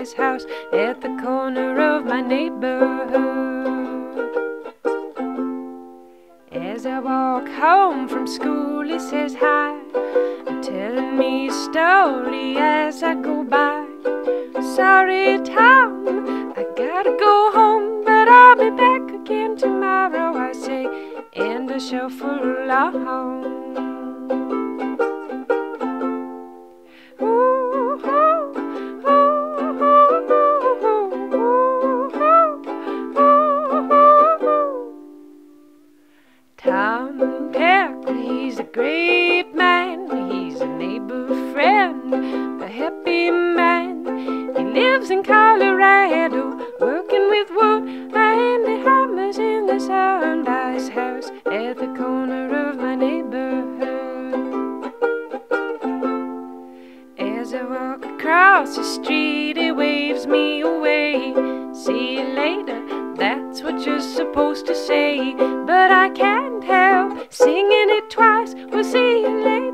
his house at the corner of my neighborhood. As I walk home from school, he says hi, telling me a story as I go by. Sorry, Tom, I gotta go home, but I'll be back again tomorrow, I say, and I shuffle along. Tom Peck, he's a great man, he's a neighbor friend, a happy man. He lives in Colorado, working with wood, and he hammers in the sun by his house at the corner of my neighborhood. As I walk across the street, he waves me away. See you later, that's what you're supposed to say, but I can't help singing it twice. We'll see you later.